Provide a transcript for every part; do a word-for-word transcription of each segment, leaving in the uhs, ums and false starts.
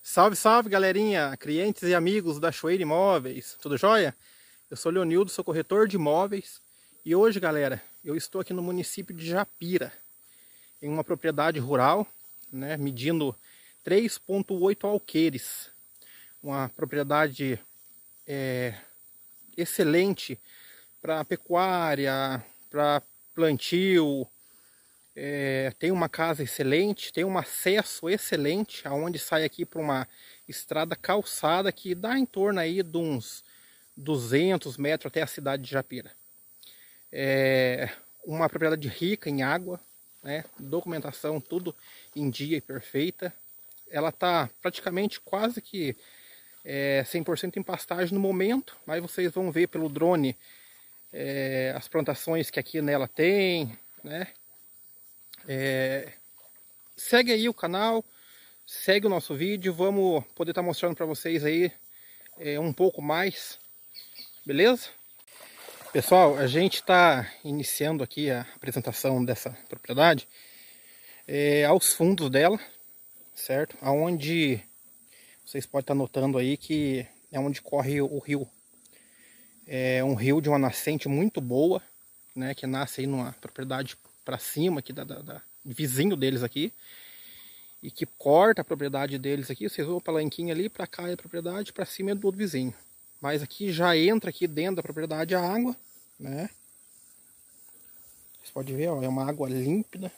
Salve, salve, galerinha, clientes e amigos da Choeira Imóveis, tudo jóia? Eu sou Leonildo, sou corretor de imóveis e hoje, galera, eu estou aqui no município de Japira, em uma propriedade rural, né, medindo três ponto oito alqueires, uma propriedade é, excelente para pecuária, para plantio. É, tem uma casa excelente, tem um acesso excelente, aonde sai aqui para uma estrada calçada que dá em torno aí de uns duzentos metros até a cidade de Japira. É uma propriedade rica em água, né? Documentação tudo em dia e perfeita. Ela está praticamente quase que é, cem por cento em pastagem no momento, mas vocês vão ver pelo drone é, as plantações que aqui nela tem, né? É, segue aí o canal, segue o nosso vídeo, vamos poder estar tá mostrando para vocês aí é, um pouco mais, beleza? Pessoal, a gente está iniciando aqui a apresentação dessa propriedade é, aos fundos dela, certo? Aonde vocês podem estar tá notando aí que é onde corre o rio. É um rio de uma nascente muito boa, né? Que nasce aí numa propriedade para cima aqui da, da, da vizinho deles aqui, e que corta a propriedade deles aqui. Vocês vão o palanquinho ali, para cá é a propriedade, para cima é do outro vizinho, mas aqui já entra aqui dentro da propriedade a água, né? Vocês podem ver, ó, é uma água límpida,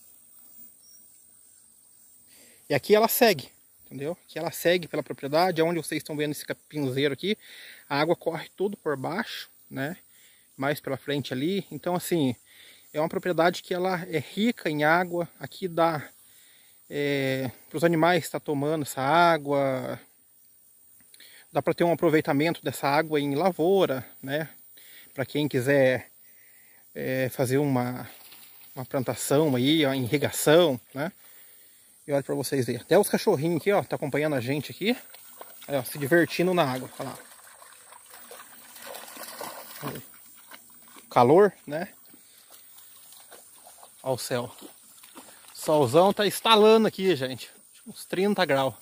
e aqui ela segue, entendeu? Aqui ela segue pela propriedade, onde vocês estão vendo esse capinzeiro aqui, a água corre tudo por baixo, né? Mais pela frente ali. Então assim, é uma propriedade que ela é rica em água. Aqui dá é, para os animais estar tomando essa água. Dá para ter um aproveitamento dessa água em lavoura, né? Para quem quiser é, fazer uma, uma plantação aí, uma irrigação, né? E olha para vocês verem. Até os cachorrinhos aqui, ó, tá acompanhando a gente aqui, aí, ó, se divertindo na água. Olha lá. Calor, né? Olha o céu. O solzão tá estalando aqui, gente. Uns trinta graus.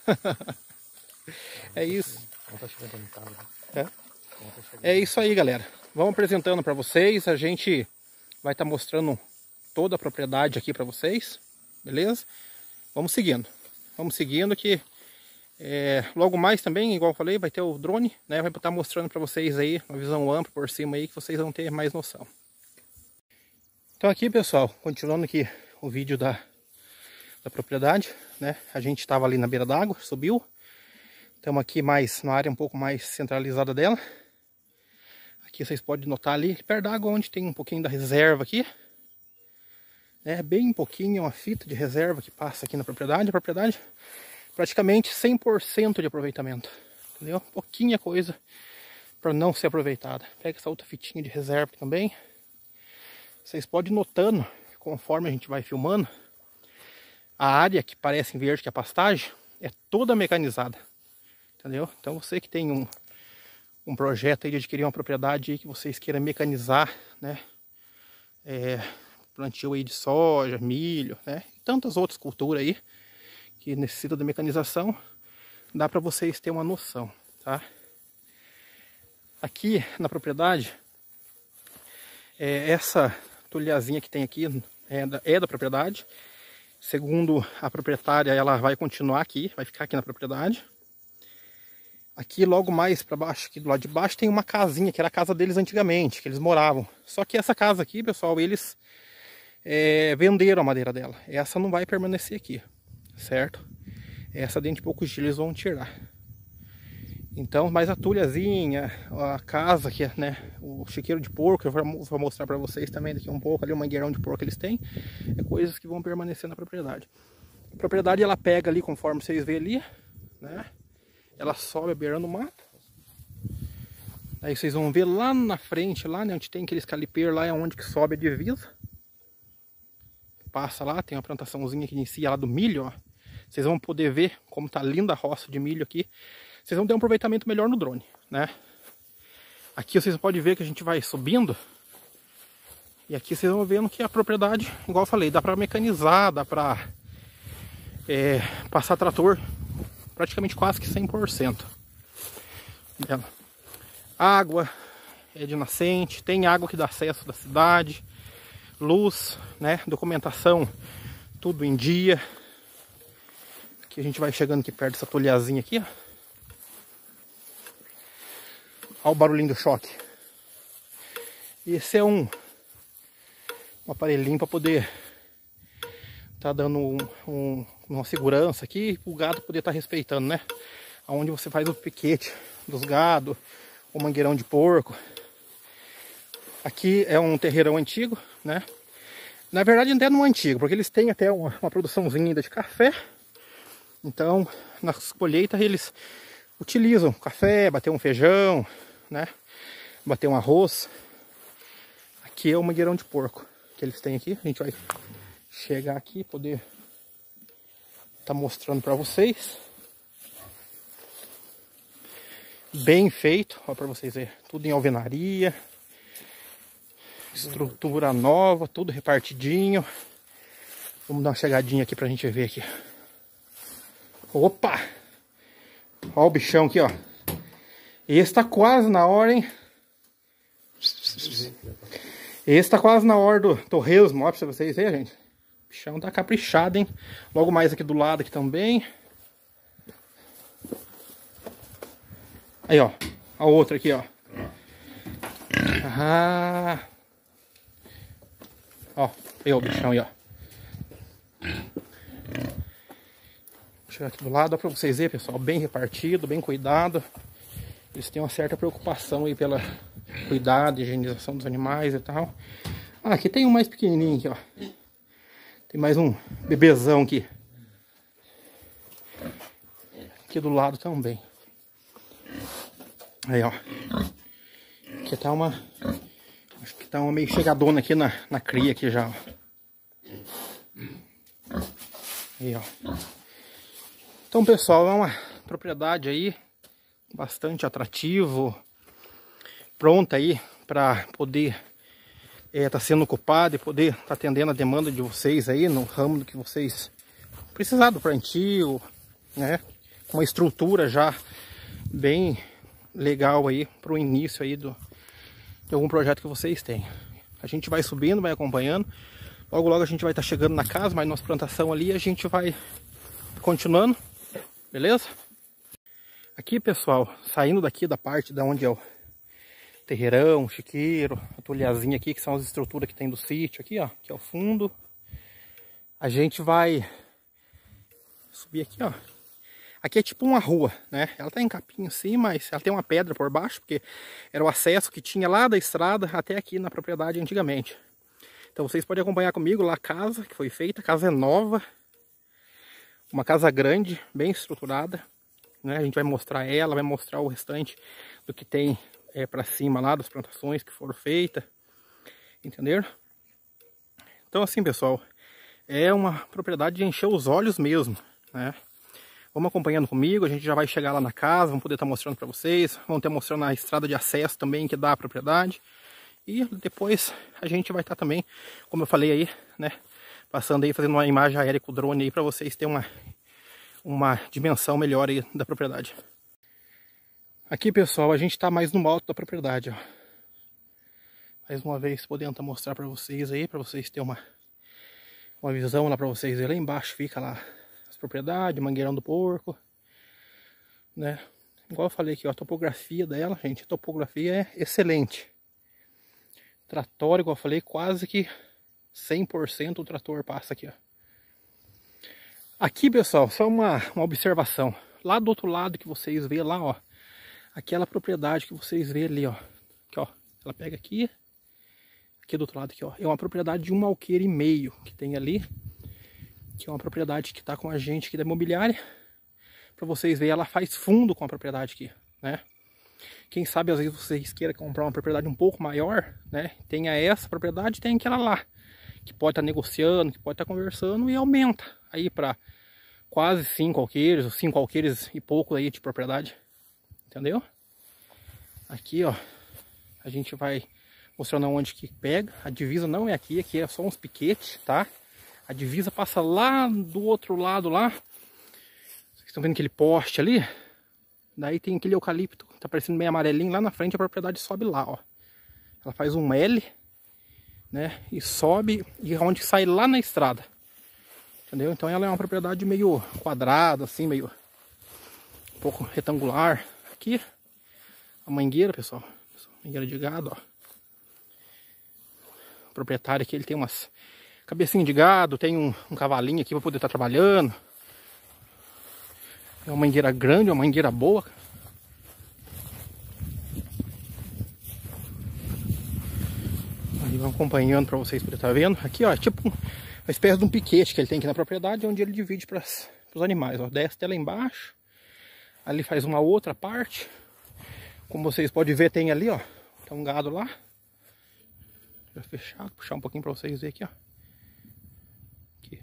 É isso. É. É isso aí, galera. Vamos apresentando para vocês. A gente vai estar tá mostrando toda a propriedade aqui para vocês. Beleza? Vamos seguindo. Vamos seguindo que é, logo mais também, igual eu falei, vai ter o drone, né? Vai estar tá mostrando para vocês aí uma visão ampla por cima aí, que vocês vão ter mais noção. Então aqui, pessoal, continuando aqui o vídeo da, da propriedade, né? A gente estava ali na beira d'água, subiu. Estamos aqui mais na área um pouco mais centralizada dela. Aqui vocês podem notar ali, perto d'água, onde tem um pouquinho da reserva aqui. É bem pouquinho, uma fita de reserva que passa aqui na propriedade. A propriedade praticamente cem por cento de aproveitamento, entendeu? Pouquinha coisa para não ser aproveitada. Pega essa outra fitinha de reserva aqui também. Vocês podem ir notando, conforme a gente vai filmando, a área que parece em verde, que é a pastagem, é toda mecanizada, entendeu? Então você que tem um, um projeto aí de adquirir uma propriedade aí que vocês queiram mecanizar, né? É, plantio aí de soja, milho, né? E tantas outras culturas aí que necessitam de mecanização, dá para vocês terem uma noção, tá? Aqui na propriedade, é, essa tulhazinha que tem aqui é da, é da propriedade. Segundo a proprietária, ela vai continuar aqui, vai ficar aqui na propriedade. Aqui logo mais para baixo, aqui do lado de baixo, tem uma casinha que era a casa deles antigamente, que eles moravam. Só que essa casa aqui, pessoal, eles é, venderam a madeira dela. Essa não vai permanecer aqui, certo? Essa dentro de poucos dias eles vão tirar. Então, mas a tulhazinha, a casa que é, né, o chiqueiro de porco, eu vou mostrar para vocês também daqui um pouco ali, o mangueirão de porco que eles têm, é coisas que vão permanecer na propriedade. A propriedade ela pega ali, conforme vocês veem ali, né, ela sobe beirando o mato. Aí vocês vão ver lá na frente, lá, né, onde tem aqueles calipeiros, lá é onde que sobe a divisa. Passa lá, tem uma plantaçãozinha que inicia lá do milho, ó. Vocês vão poder ver como tá linda a roça de milho aqui. Vocês vão ter um aproveitamento melhor no drone, né? Aqui vocês podem ver que a gente vai subindo. E aqui vocês vão vendo que a propriedade, igual eu falei, dá para mecanizar, dá para é, passar trator praticamente quase que cem por cento. Água é de nascente, tem água que dá acesso da cidade, luz, né? Documentação, tudo em dia. Aqui a gente vai chegando aqui perto dessa tolhazinha aqui, ó. Olha o barulhinho do choque. Esse é um, um aparelhinho para poder tá dando um, um, uma segurança aqui, o gado poder estar tá respeitando, né? Onde você faz o piquete dos gados, o mangueirão de porco. Aqui é um terreirão antigo, né? Na verdade até não é antigo, porque eles têm até uma, uma produçãozinha ainda de café. Então, nas colheitas eles utilizam café, bater um feijão, né? Bater um arroz. Aqui é o mangueirão de porco que eles têm aqui. A gente vai chegar aqui e poder tá mostrando para vocês. Bem feito, ó, para vocês verem. Tudo em alvenaria. Estrutura nova, tudo repartidinho. Vamos dar uma chegadinha aqui pra gente ver aqui. Opa! Ó o bichão aqui, ó. Esse tá quase na hora, hein? Esse tá quase na hora do torresmo, ó, pra vocês verem, gente. O bichão tá caprichado, hein? Logo mais aqui do lado aqui também. Aí, ó. A outra aqui, ó. Ah. Ó, aí, ó, o bichão aí, ó. Vou chegar aqui do lado, ó, pra vocês verem, pessoal. Bem repartido, bem cuidado. Eles têm uma certa preocupação aí pela cuidado, higienização dos animais e tal. Ah, aqui tem um mais pequenininho aqui, ó. Tem mais um bebezão aqui. Aqui do lado também. Aí, ó. Aqui tá uma... Acho que tá uma meio chegadona aqui na, na cria aqui já, ó. Aí, ó. Então, pessoal, é uma propriedade aí bastante atrativo, pronta aí para poder é, tá sendo ocupada e poder tá atendendo a demanda de vocês aí no ramo do que vocês precisar do plantio, né? Com uma estrutura já bem legal aí para o início aí do, de algum projeto que vocês têm. A gente vai subindo, vai acompanhando. Logo logo a gente vai estar tá chegando na casa, mas nossa plantação ali a gente vai continuando, beleza? Aqui, pessoal, saindo daqui da parte da onde é o terreirão, o chiqueiro, a tolhazinha aqui, que são as estruturas que tem do sítio aqui, ó, que é o fundo. A gente vai subir aqui, ó. Aqui é tipo uma rua, né? Ela tá em capinha assim, mas ela tem uma pedra por baixo, porque era o acesso que tinha lá da estrada até aqui na propriedade antigamente. Então vocês podem acompanhar comigo lá a casa que foi feita. A casa é nova, uma casa grande, bem estruturada, né? A gente vai mostrar ela, vai mostrar o restante do que tem é, para cima lá, das plantações que foram feitas, entenderam? Então assim, pessoal, é uma propriedade de encher os olhos mesmo, né? Vamos acompanhando comigo, a gente já vai chegar lá na casa, vamos poder estar mostrando para vocês, vamos ter mostrando a estrada de acesso também que dá a propriedade. E depois a gente vai estar também, como eu falei aí, né, passando aí, fazendo uma imagem aérea com o drone aí para vocês terem uma, uma dimensão melhor aí da propriedade. Aqui, pessoal, a gente está mais no alto da propriedade, ó. Mais uma vez podendo estar mostrar para vocês aí, para vocês terem uma, uma visão lá para vocês verem. Lá embaixo fica lá as propriedades, mangueirão do porco, né? Igual eu falei aqui, ó, a topografia dela, gente, a topografia é excelente. Trator, igual eu falei, quase que cem por cento o trator passa aqui, ó. Aqui, pessoal, só uma, uma observação. Lá do outro lado que vocês veem lá, ó, aquela propriedade que vocês veem ali, ó. Aqui, ó, ela pega aqui, aqui do outro lado aqui, ó. É uma propriedade de um alqueire e meio que tem ali, que é uma propriedade que tá com a gente aqui da imobiliária. Pra vocês verem, ela faz fundo com a propriedade aqui, né? Quem sabe às vezes vocês queiram comprar uma propriedade um pouco maior, né? Tenha essa propriedade, tem aquela lá, que pode estar negociando, que pode estar conversando e aumenta aí para quase cinco alqueires, ou cinco alqueires e pouco aí de propriedade, entendeu? Aqui, ó, a gente vai mostrando onde que pega. A divisa não é aqui, aqui é só uns piquetes, tá? A divisa passa lá do outro lado lá. Vocês estão vendo aquele poste ali? Daí tem aquele eucalipto, tá parecendo meio amarelinho lá na frente, a propriedade sobe lá, ó. Ela faz um L, né? E sobe, e é onde sai lá na estrada. Entendeu? Então ela é uma propriedade meio quadrada, assim, meio um pouco retangular. Aqui, a mangueira, pessoal. Mangueira de gado, ó. O proprietário aqui, ele tem umas cabecinhas de gado, tem um, um cavalinho aqui para poder estar trabalhando. É uma mangueira grande, uma mangueira boa. Aí vamos acompanhando para vocês poderem estar vendo. Aqui, ó, é tipo uma espécie de um piquete que ele tem aqui na propriedade, onde ele divide para os animais, ó. Desce até lá embaixo. Ali faz uma outra parte. Como vocês podem ver, tem ali, ó. Tem um gado lá. Já fechado. Puxar um pouquinho para vocês verem aqui, ó. Aqui.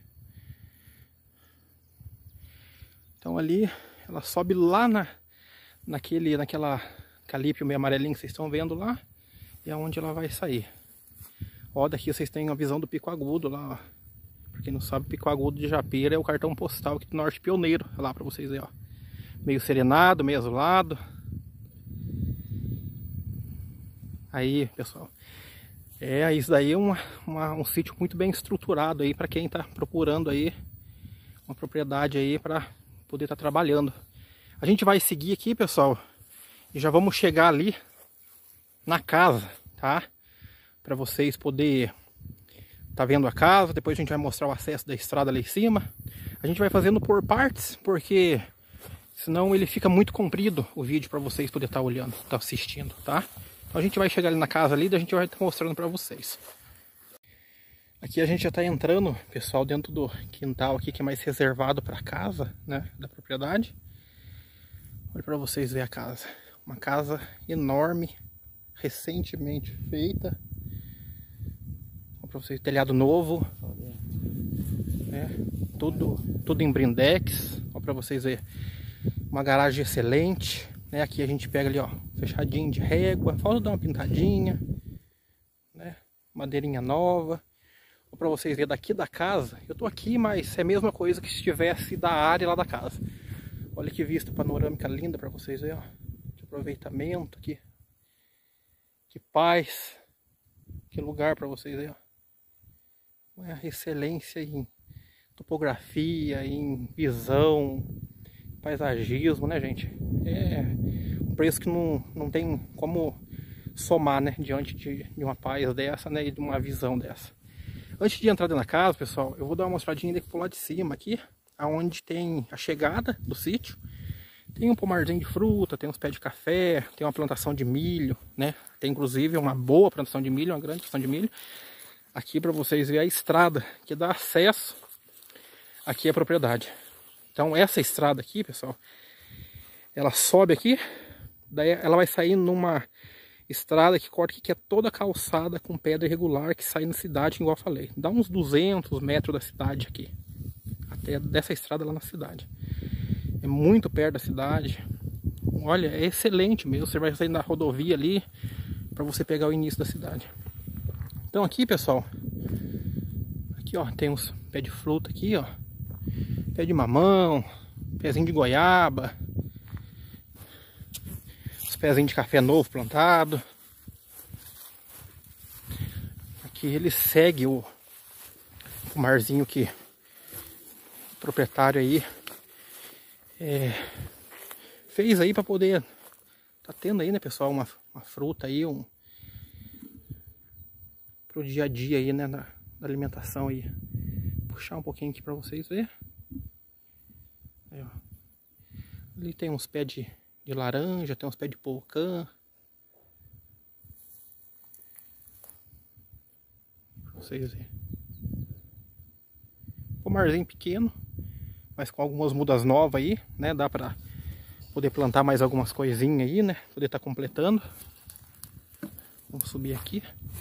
Então ali, ela sobe lá na, naquele, naquela calípio meio amarelinho que vocês estão vendo lá. E é onde ela vai sair. Ó, daqui vocês têm a visão do Pico Agudo lá, ó. Pra quem não sabe, Pico Agudo de Japira é o cartão postal aqui do Norte Pioneiro. Olha lá pra vocês verem, ó. Meio serenado, meio azulado. Aí, pessoal. É, isso daí é uma, uma, um sítio muito bem estruturado aí pra quem tá procurando aí uma propriedade aí pra poder estar trabalhando. A gente vai seguir aqui, pessoal, e já vamos chegar ali na casa, tá? Para vocês poderem tá vendo a casa. Depois a gente vai mostrar o acesso da estrada ali em cima. A gente vai fazendo por partes, porque senão ele fica muito comprido o vídeo para vocês poderem estar olhando, tá assistindo, tá? Então a gente vai chegar ali na casa ali, daí a gente vai estar mostrando para vocês. Aqui a gente já está entrando, pessoal, dentro do quintal aqui que é mais reservado para a casa, né, da propriedade. Olha para vocês verem a casa. Uma casa enorme, recentemente feita. Olha para vocês, telhado novo. É, tudo, tudo em blindex. Olha para vocês verem. Uma garagem excelente. Né? Aqui a gente pega ali, ó, fechadinho de régua. Falta dar uma pintadinha. Né? Madeirinha nova. Para vocês verem daqui da casa, eu tô aqui, mas é a mesma coisa que se estivesse da área lá da casa. Olha que vista panorâmica linda para vocês verem, ó. Que aproveitamento aqui, que paz, que lugar para vocês verem, ó. Uma excelência em topografia, em visão, paisagismo, né, gente? É um preço que não, não tem como somar, né, diante de, de uma paz dessa, né, e de uma visão dessa. Antes de entrar dentro da casa, pessoal, eu vou dar uma mostradinha aqui pro lado de cima, aqui, aonde tem a chegada do sítio. Tem um pomarzinho de fruta, tem uns pés de café, tem uma plantação de milho, né? Tem inclusive uma boa plantação de milho, uma grande plantação de milho. Aqui para vocês verem a estrada que dá acesso aqui à propriedade. Então essa estrada aqui, pessoal, ela sobe aqui, daí ela vai sair numa estrada que corta aqui, que é toda calçada com pedra irregular, que sai na cidade, igual eu falei. Dá uns duzentos metros da cidade aqui, até dessa estrada lá na cidade. É muito perto da cidade. Olha, é excelente mesmo. Você vai sair na rodovia ali para você pegar o início da cidade. Então aqui, pessoal, aqui ó, tem uns pé de fruta aqui, ó, pé de mamão, pezinho de goiaba, pezinho de café novo plantado. Aqui ele segue o, o marzinho que o proprietário aí é, fez aí para poder tá tendo aí, né, pessoal, uma, uma fruta aí, um pro dia a dia aí, né, da, da alimentação aí. Vou puxar um pouquinho aqui para vocês verem. Aí, ó. Ali tem uns pés de de laranja, tem uns pés de pocã. Pra vocês verem. Pomarzinho pequeno, mas com algumas mudas novas aí, né? Dá pra poder plantar mais algumas coisinhas aí, né? Poder estar tá completando. Vamos subir aqui.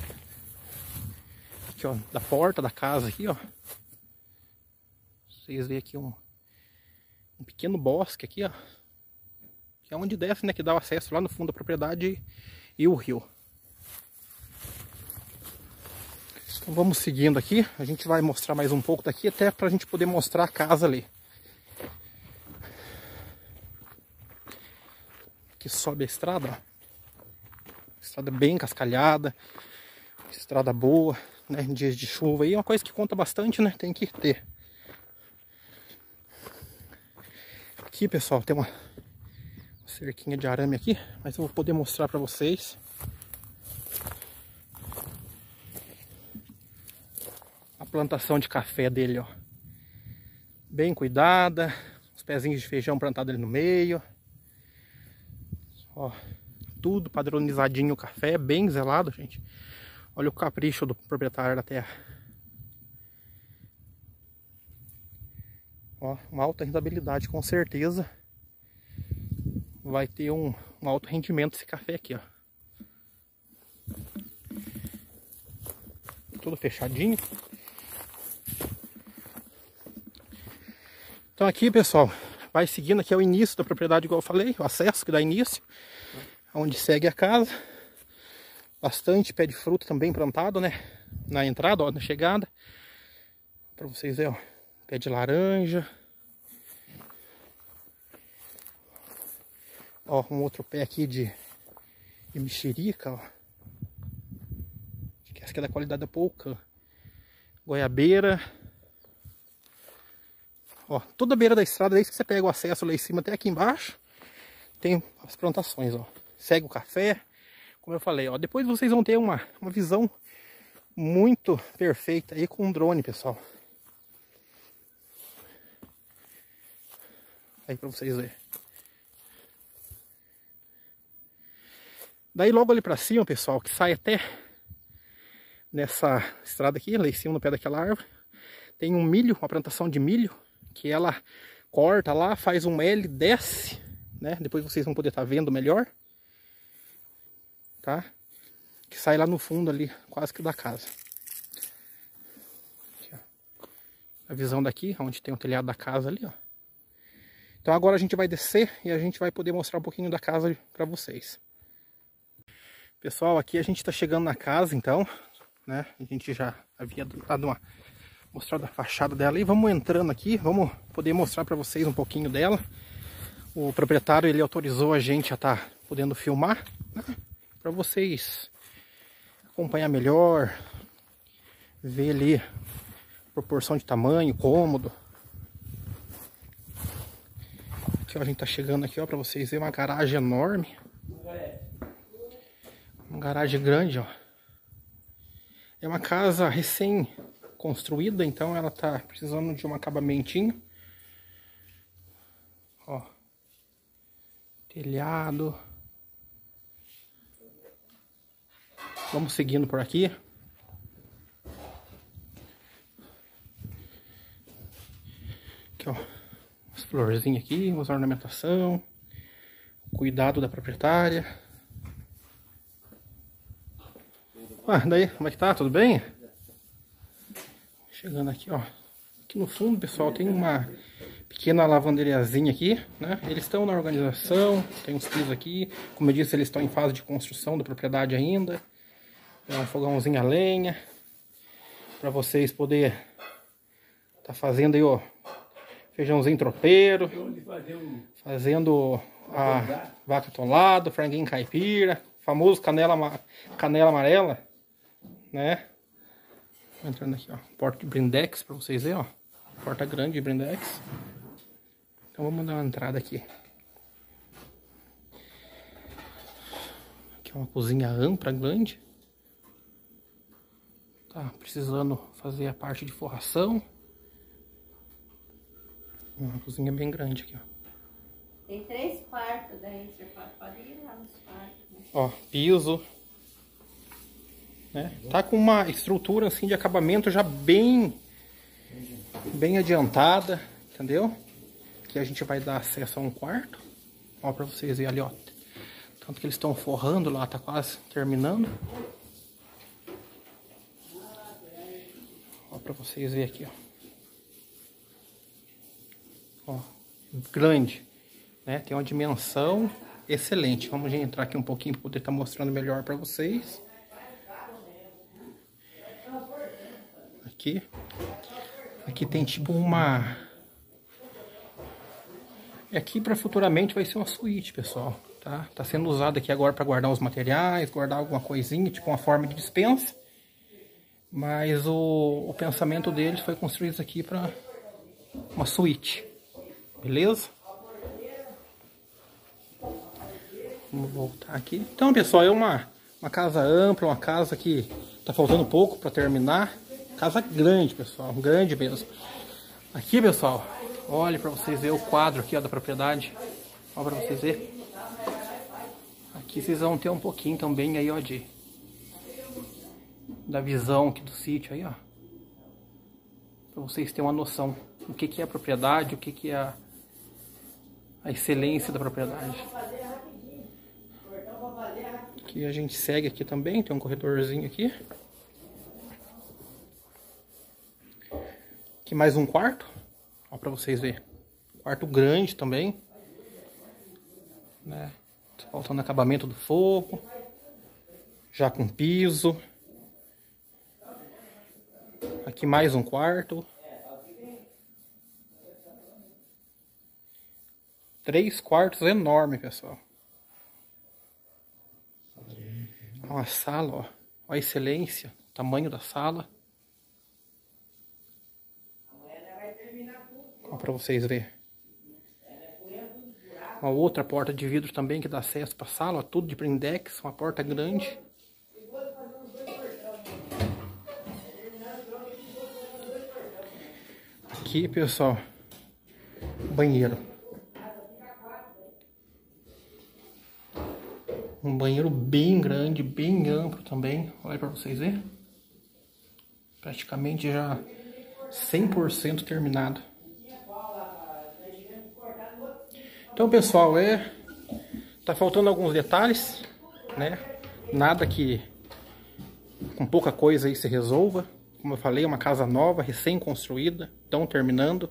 Aqui, ó, da porta da casa aqui, ó. Vocês veem aqui um, um pequeno bosque aqui, ó. Que é onde desce, né, que dá o acesso lá no fundo da propriedade e o rio. Então vamos seguindo aqui, a gente vai mostrar mais um pouco daqui, até pra gente poder mostrar a casa ali. que sobe a estrada, ó. Estrada bem cascalhada, estrada boa, né? Em dias de chuva aí, é uma coisa que conta bastante, né? Tem que ter. Aqui, pessoal, tem uma cerquinha de arame aqui, mas eu vou poder mostrar pra vocês. A plantação de café dele, ó. Bem cuidada, os pezinhos de feijão plantados ali no meio. Ó, tudo padronizadinho o café, bem zelado, gente. Olha o capricho do proprietário da terra. Ó, uma alta rentabilidade, com certeza. Vai ter um, um alto rendimento esse café aqui, ó. Tudo fechadinho. Então aqui, pessoal, vai seguindo, aqui é o início da propriedade, igual eu falei, o acesso que dá início, onde segue a casa. Bastante pé de fruta também plantado, né? Na entrada, ó, na chegada. Pra vocês verem, ó, pé de laranja. Ó, um outro pé aqui de, de mexerica, ó. Acho que essa aqui é da qualidade da Poucã. Goiabeira. Ó, toda a beira da estrada, desde que você pega o acesso lá em cima até aqui embaixo, tem as plantações, ó. Segue o café, como eu falei, ó. Depois vocês vão ter uma, uma visão muito perfeita aí com um drone, pessoal. Aí pra vocês verem. Daí logo ali pra cima, pessoal, que sai até nessa estrada aqui, lá em cima no pé daquela árvore, tem um milho, uma plantação de milho, que ela corta lá, faz um L, desce, né? Depois vocês vão poder estar vendo melhor, tá? Que sai lá no fundo ali, quase que da casa. Aqui, ó. A visão daqui, onde tem o telhado da casa ali, ó. Então agora a gente vai descer e a gente vai poder mostrar um pouquinho da casa para vocês. Pessoal, aqui a gente está chegando na casa, então, né? A gente já havia dado uma mostrado a fachada dela e vamos entrando aqui, vamos poder mostrar para vocês um pouquinho dela. O proprietário, ele autorizou a gente a estar tá podendo filmar, né? Para vocês acompanhar melhor, ver ali proporção de tamanho, cômodo. Aqui, ó, a gente tá chegando aqui, ó, para vocês verem uma garagem enorme. Uma garagem grande, ó. É uma casa recém construída, então ela tá precisando de um acabamentinho. Ó. Telhado. Vamos seguindo por aqui. Aqui, ó. As florzinhas aqui, umas ornamentação. Cuidado da proprietária. Ah, daí, como é que tá? Tudo bem? Chegando aqui, ó. Aqui no fundo, pessoal, tem uma pequena lavanderiazinha aqui, né? Eles estão na organização, tem uns pisos aqui. Como eu disse, eles estão em fase de construção da propriedade ainda. Tem um fogãozinho a lenha. Pra vocês poderem tá fazendo aí, ó, feijãozinho tropeiro. Fazendo a vaca atolada, franguinho caipira. Famoso canela, canela amarela, né? Entrando aqui, ó, porta de blindex pra vocês verem, ó. Porta grande de blindex. Então vamos dar uma entrada aqui. Aqui é uma cozinha ampla, grande. Tá precisando fazer a parte de forração. Uma cozinha bem grande aqui, ó. Tem três quartos, daí você pode ir lá nos quartos. Né? Ó, piso. Né? Tá com uma estrutura assim de acabamento já bem bem adiantada, entendeu? Aqui a gente vai dar acesso a um quarto. Ó, pra vocês verem ali, ó. Tanto que eles estão forrando lá, tá quase terminando. Ó, pra vocês verem aqui, ó. Ó, grande, né? Tem uma dimensão excelente. Vamos entrar aqui um pouquinho para poder estar mostrando melhor para vocês. Aqui. Aqui tem tipo uma... Aqui para futuramente vai ser uma suíte, pessoal. Tá, tá sendo usado aqui agora para guardar os materiais, guardar alguma coisinha, tipo uma forma de dispensa. Mas o, o pensamento deles foi construir isso aqui para uma suíte. Beleza? Vamos voltar aqui. Então, pessoal, é uma, uma casa ampla, uma casa que tá faltando pouco para terminar. Casa grande, pessoal, grande mesmo. Aqui, pessoal, olha para vocês verem o quadro aqui, ó, da propriedade. Olha para vocês verem. Aqui vocês vão ter um pouquinho também aí, ó, de da visão aqui do sítio aí, ó. Para vocês terem uma noção do que que é a propriedade, o que que é a, a excelência da propriedade. Aqui a gente segue aqui também, tem um corredorzinho aqui. Aqui mais um quarto, ó, para vocês verem. Quarto grande também, né? Tá faltando acabamento do forro, já com piso. Aqui mais um quarto. Três quartos enormes, pessoal. Uma sala, ó. Olha a excelência, o tamanho da sala. Ó, pra vocês verem. Uma outra porta de vidro também que dá acesso para a sala, ó, tudo de blindex, uma porta grande. Aqui, pessoal, banheiro. Um banheiro bem grande, bem amplo também. Olha para vocês verem. Praticamente já cem por cento terminado. Então, pessoal, é tá faltando alguns detalhes, né? Nada que com pouca coisa aí se resolva. Como eu falei, é uma casa nova, recém-construída, estão terminando.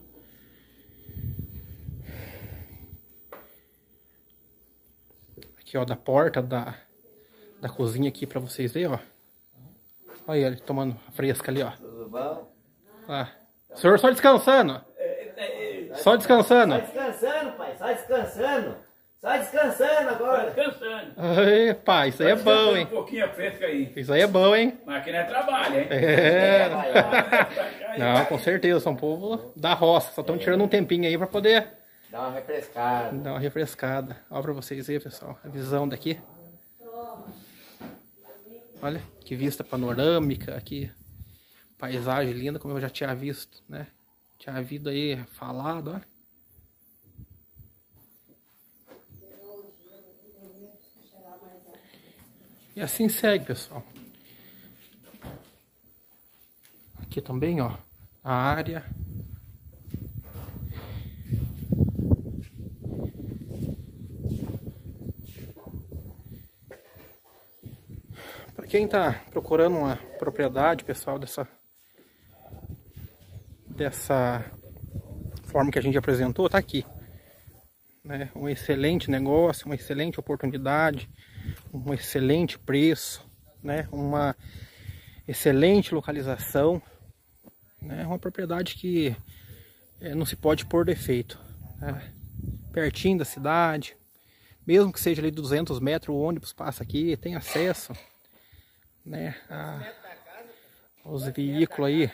Aqui, ó, da porta da, da cozinha aqui para vocês verem, ó. Olha ele tomando a fresca ali, ó. Tudo bom? Ah. O senhor só descansando? Só descansando? Só descansando, pai. Só descansando. Só descansando agora. Só descansando. Ai, pai, isso aí é bom, hein? Um pouquinho fresca aí. Isso aí é bom, hein? Mas aqui não é trabalho, hein? É. Não, com certeza. São povo da roça. Só estão tirando um tempinho aí para poder Dá uma refrescada. dar uma refrescada. Olha para vocês aí, pessoal. A visão daqui. Olha, que vista panorâmica aqui. Paisagem linda, como eu já tinha visto, né? Tinha havido aí falado, olha. E assim segue, pessoal. Aqui também, ó, a área. Para quem tá procurando uma propriedade, pessoal, dessa dessa forma que a gente apresentou, tá aqui, né? Um excelente negócio, uma excelente oportunidade, um excelente preço, né? Uma excelente localização, né? Uma propriedade que é, não se pode pôr defeito, né? Pertinho da cidade, mesmo que seja ali duzentos metros, o ônibus passa aqui, tem acesso, né, a, aos veículos aí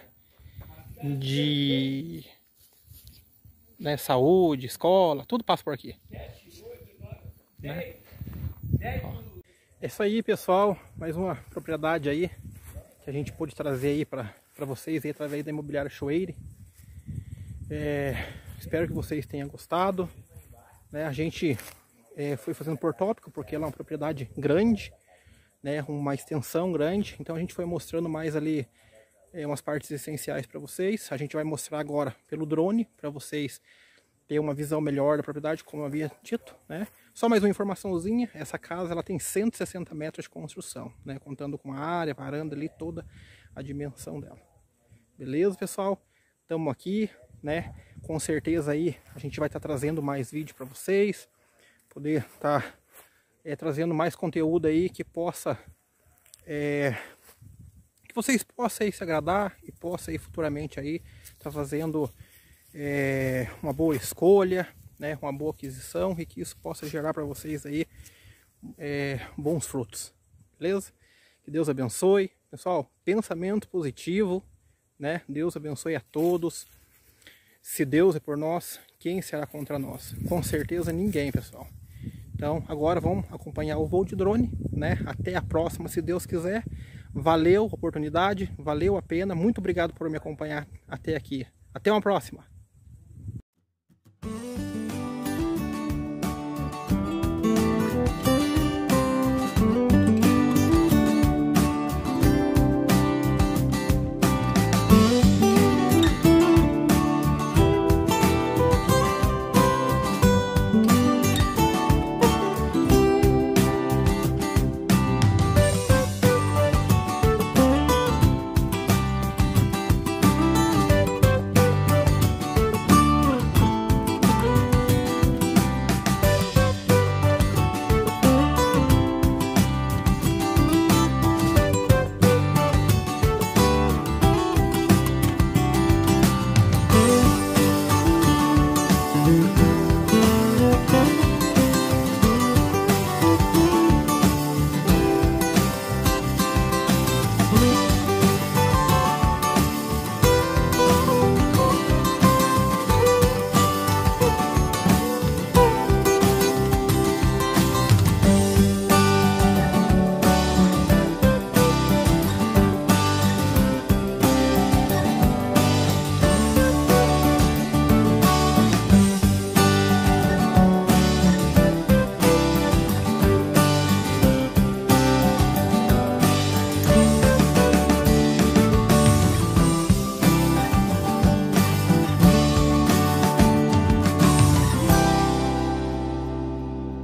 de, né, saúde, escola, tudo passa por aqui, né? Ó, é isso aí, pessoal, mais uma propriedade aí que a gente pôde trazer aí para para vocês aí, através da Imobiliária Choeire. É, espero que vocês tenham gostado, né? A gente é, foi fazendo por tópico porque ela é uma propriedade grande, né, uma extensão grande, então a gente foi mostrando mais ali é, umas partes essenciais para vocês. A gente vai mostrar agora pelo drone para vocês terem uma visão melhor da propriedade, como eu havia dito, né? Só mais uma informaçãozinha: essa casa ela tem cento e sessenta metros de construção, né, contando com a área, varanda ali, toda a dimensão dela. Beleza, pessoal? Estamos aqui, né? Com certeza aí a gente vai estar tá trazendo mais vídeo para vocês, poder estar tá, é, trazendo mais conteúdo aí que possa é, que vocês possam aí se agradar e possam aí futuramente aí estar tá fazendo é, uma boa escolha, né, uma boa aquisição e que isso possa gerar para vocês aí é, bons frutos, beleza? Que Deus abençoe, pessoal, pensamento positivo, né? Deus abençoe a todos. Se Deus é por nós, quem será contra nós? Com certeza ninguém, pessoal. Então agora vamos acompanhar o voo de drone, né? Até a próxima, se Deus quiser. Valeu a oportunidade, valeu a pena. Muito obrigado por me acompanhar até aqui. Até uma próxima.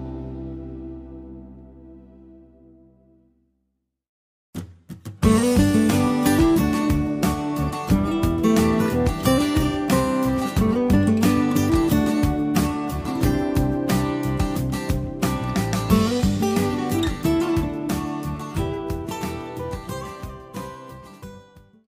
Música